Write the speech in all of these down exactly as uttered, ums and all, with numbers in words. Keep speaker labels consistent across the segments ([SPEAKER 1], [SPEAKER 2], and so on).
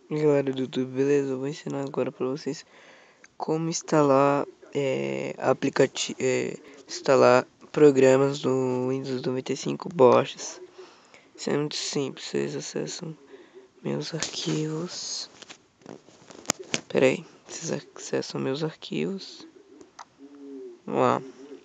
[SPEAKER 1] Galera do YouTube, beleza? Eu vou ensinar agora pra vocês como instalar é, aplicativo, é, instalar programas no Windows noventa e cinco Bosch. Isso é muito simples, vocês acessam meus arquivos. Pera aí, vocês acessam meus arquivos. Vamos lá.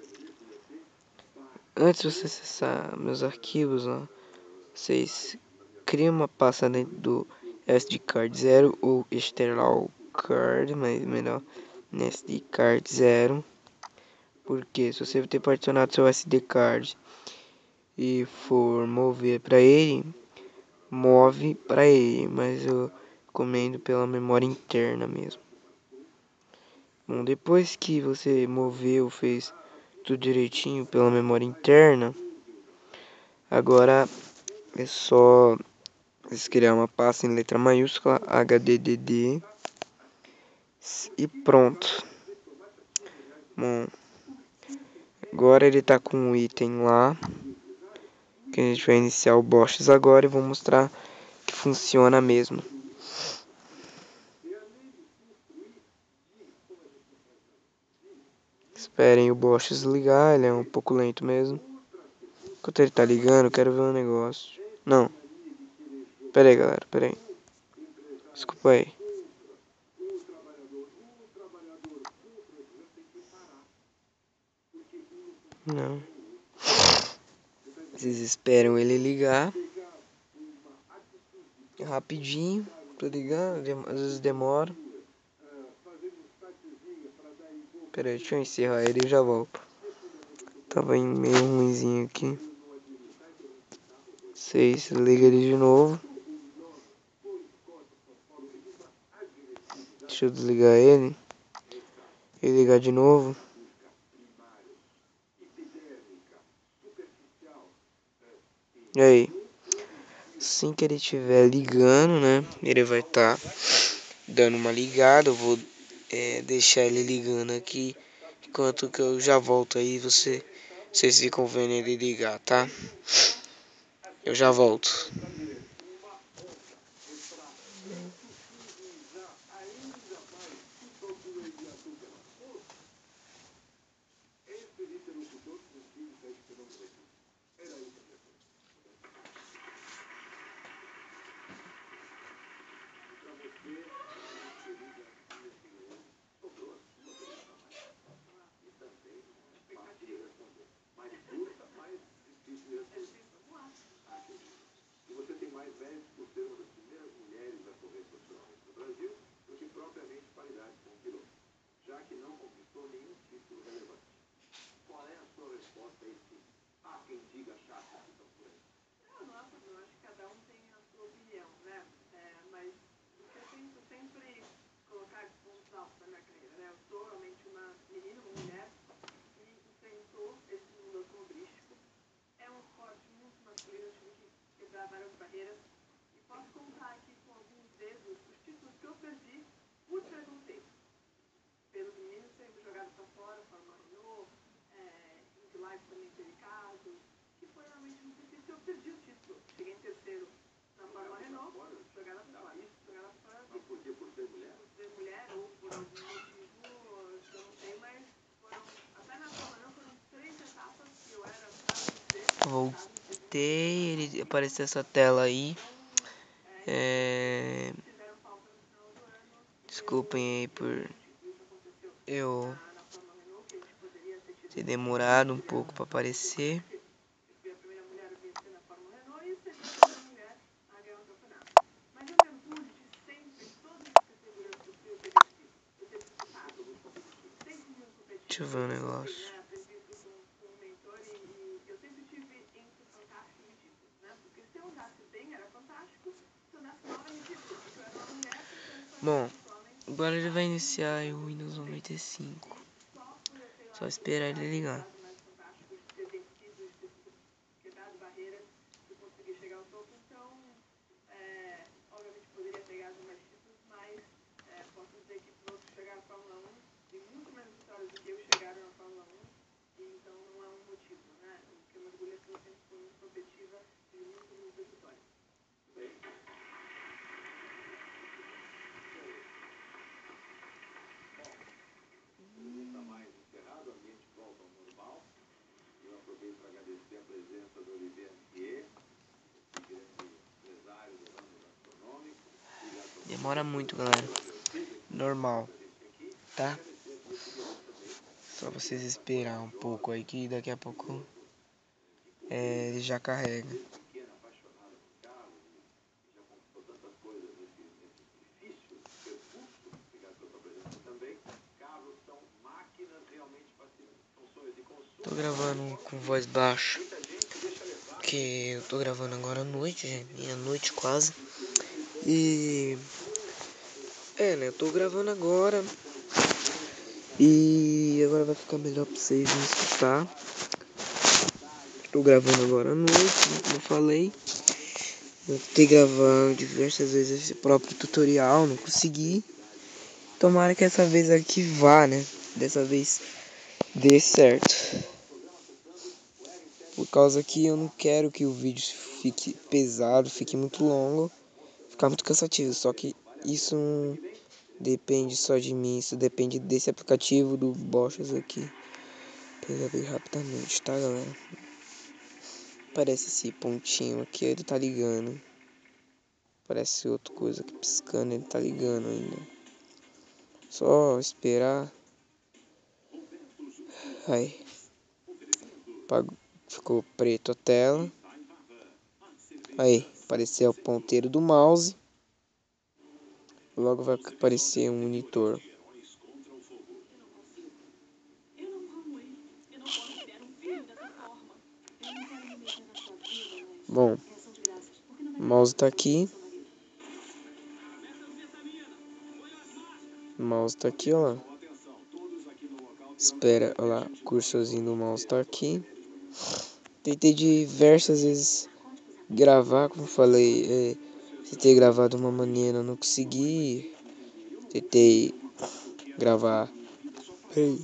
[SPEAKER 1] Antes de você acessar meus arquivos, ó, vocês criam uma pasta dentro do S D card zero ou external card, mas melhor S D card zero, porque se você ter particionado seu S D card e for mover para ele, move para ele, mas eu recomendo pela memória interna mesmo. Bom, depois que você moveu, fez tudo direitinho pela memória interna, agora é só criar uma pasta em letra maiúscula H D D D e pronto. Bom, agora ele tá com um item lá, que a gente vai iniciar o Bosch agora e vou mostrar que funciona mesmo. Esperem o Bosch ligar, ele é um pouco lento mesmo. Enquanto ele tá ligando, eu quero ver um negócio. Não. Pera aí, galera, pera aí. Desculpa aí. Não. Vocês esperam ele ligar. Rapidinho, tô ligando, às vezes demora. Pera aí, deixa eu encerrar ele e já volto. Tava em meio ruimzinho aqui. Vocês liga ele de novo. Deixa eu desligar ele. E ligar de novo. E aí? Assim que ele estiver ligando, né? Ele vai estar tá dando uma ligada. Eu vou é, deixar ele ligando aqui. Enquanto que eu já volto aí, você, vocês ficam vendo ele ligar, tá? Eu já volto. Voltei, ele apareceu essa tela aí. É... Desculpem aí por eu ter demorado um pouco para aparecer. Deixa eu ver um negócio. Bom, agora ele vai iniciar o Windows noventa e cinco. Só esperar ele ligar. Demora muito, galera. Normal, tá? Só vocês esperar um pouco aí que daqui a pouco é, ele já carrega. Tô gravando com voz baixa, porque eu tô gravando agora à noite, gente, meia-noite quase. E é, né, eu tô gravando agora. E agora vai ficar melhor pra vocês me escutar. Tô gravando agora à noite, como eu falei. Eu tentei gravar diversas vezes esse próprio tutorial, não consegui. Tomara que essa vez aqui vá, né? Dessa vez dê certo. Por causa que eu não quero que o vídeo fique pesado, fique muito longo, ficar muito cansativo. Só que isso não depende só de mim, isso depende desse aplicativo do Bochas aqui. Pega bem rapidamente, tá, galera? Parece esse pontinho aqui, ele tá ligando. Parece outra coisa que piscando, ele tá ligando ainda. Só esperar. Aí. Ficou preto a tela. Aí, apareceu o ponteiro do mouse. Logo vai aparecer um monitor. Bom, o mouse tá aqui. O mouse tá aqui, ó. Espera, olha lá, o cursorzinho do mouse tá aqui. Tentei diversas vezes gravar, como falei, é, tentei gravar de uma maneira, não consegui. Tentei gravar. Hey.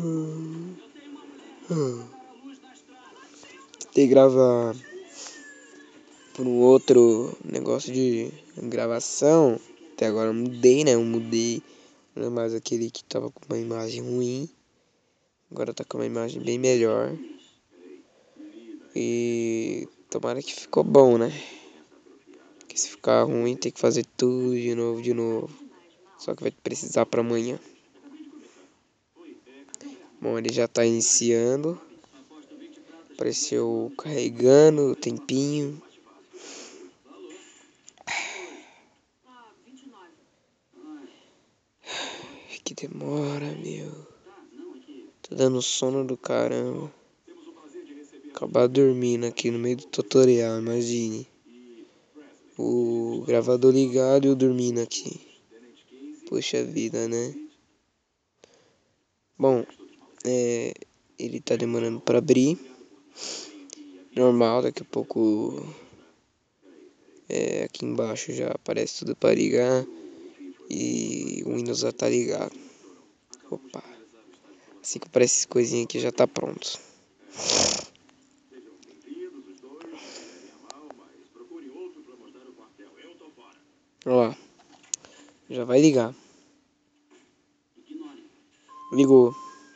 [SPEAKER 1] Tentei gravar por um outro negócio de gravação. Até agora eu mudei, né? Eu mudei. Não é mais aquele que tava com uma imagem ruim. Agora tá com uma imagem bem melhor. E tomara que ficou bom, né? Porque se ficar ruim tem que fazer tudo de novo, de novo. Só que vai precisar pra amanhã. Bom, ele já tá iniciando. Apareceu carregando o tempinho. Que demora, meu. Tô dando sono do caramba. Acabar dormindo aqui no meio do tutorial, imagine. O gravador ligado e eu dormindo aqui. Poxa vida, né? Bom, é, ele tá demorando pra abrir. Normal, daqui a pouco é, aqui embaixo já aparece tudo pra ligar. E o Windows já tá ligado. Opa. Assim que aparece essa coisinha aqui já tá pronto. Ó, já vai ligar. Ligou.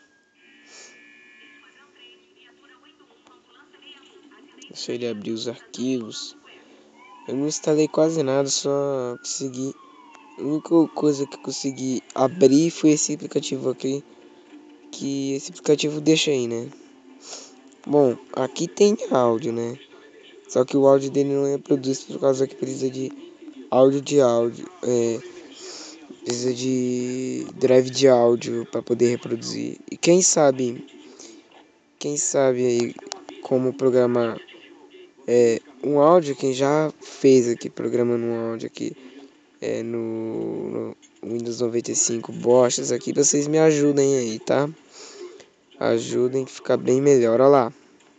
[SPEAKER 1] Deixa ele abrir os arquivos. Eu não instalei quase nada, só consegui. A única coisa que eu consegui abrir foi esse aplicativo aqui. Que esse aplicativo deixa aí, né? Bom, aqui tem áudio, né? Só que o áudio dele não é produzido por causa que precisa de áudio de áudio. É, precisa de drive de áudio para poder reproduzir. E quem sabe, quem sabe aí como programar é, um áudio, quem já fez aqui, programando um áudio aqui é, no, no Windows noventa e cinco Bochas aqui, vocês me ajudem aí, tá? Ajudem que fica bem melhor, olha lá.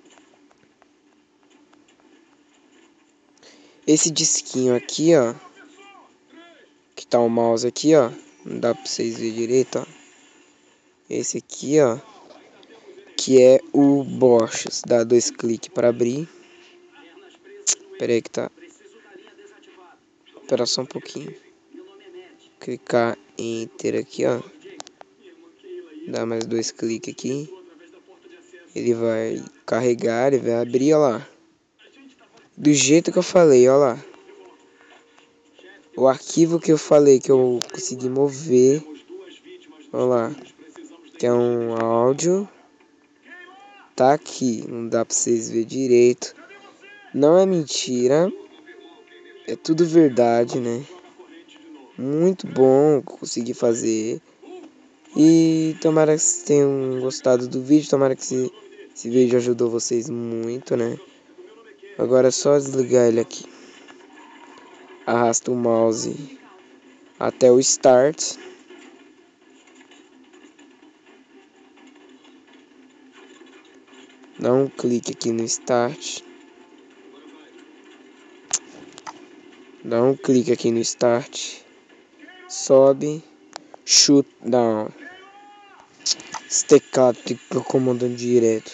[SPEAKER 1] Esse disquinho aqui, ó, que tá o mouse aqui, ó, não dá pra vocês verem direito, ó. Esse aqui, ó, que é o Bochas, dá dois cliques para abrir. Pera aí que tá. Espera só um pouquinho. Clicar em Enter aqui, ó. Dá mais dois cliques aqui. Ele vai carregar, ele vai abrir, ó lá. Do jeito que eu falei, ó lá. o arquivo que eu falei que eu consegui mover, olha lá, que é um áudio, tá aqui, não dá pra vocês verem direito, não é mentira, é tudo verdade, né? Muito bom conseguir fazer. E tomara que vocês tenham gostado do vídeo, tomara que esse, esse vídeo ajudou vocês muito, né? Agora é só desligar ele aqui. Arrasta o mouse até o Start. Dá um clique aqui no Start. Dá um clique aqui no Start. Sobe. Shoot down. Esse teclado fica comandando direto.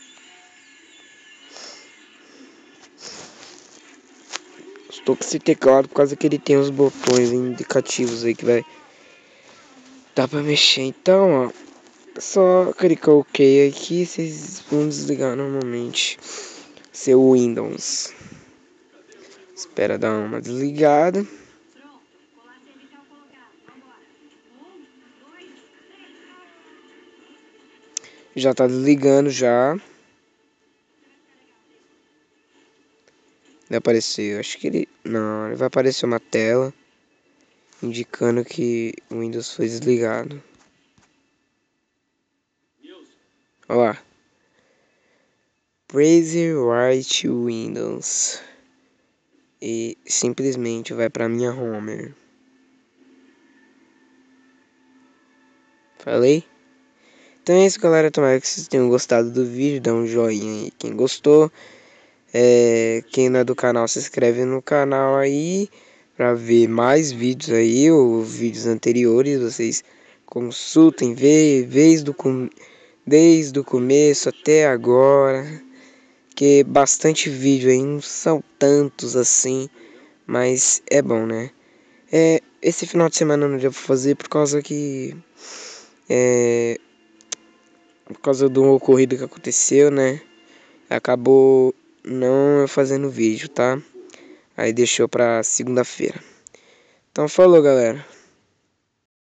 [SPEAKER 1] Estou com esse teclado por causa que ele tem os botões indicativos aí que vai dar pra mexer. Então, ó, só clicar OK aqui, vocês vão desligar normalmente seu Windows. Espera dar uma desligada. Já tá desligando já. Vai aparecer, acho que ele... Não, vai aparecer uma tela indicando que o Windows foi desligado. Olha lá. Praise Right Windows. E simplesmente vai pra minha home. Falei? Então é isso, galera. Tomara que vocês tenham gostado do vídeo. Dá um joinha aí quem gostou. É, quem não é do canal, se inscreve no canal aí pra ver mais vídeos aí, ou vídeos anteriores. Vocês consultem, vê, desde do, desde o começo até agora. Que bastante vídeo aí, não são tantos assim, mas é bom, né? É, esse final de semana não deu pra fazer por causa que... É, por causa do ocorrido que aconteceu, né? Acabou não fazendo vídeo, tá? Aí deixou pra segunda-feira. Então falou, galera.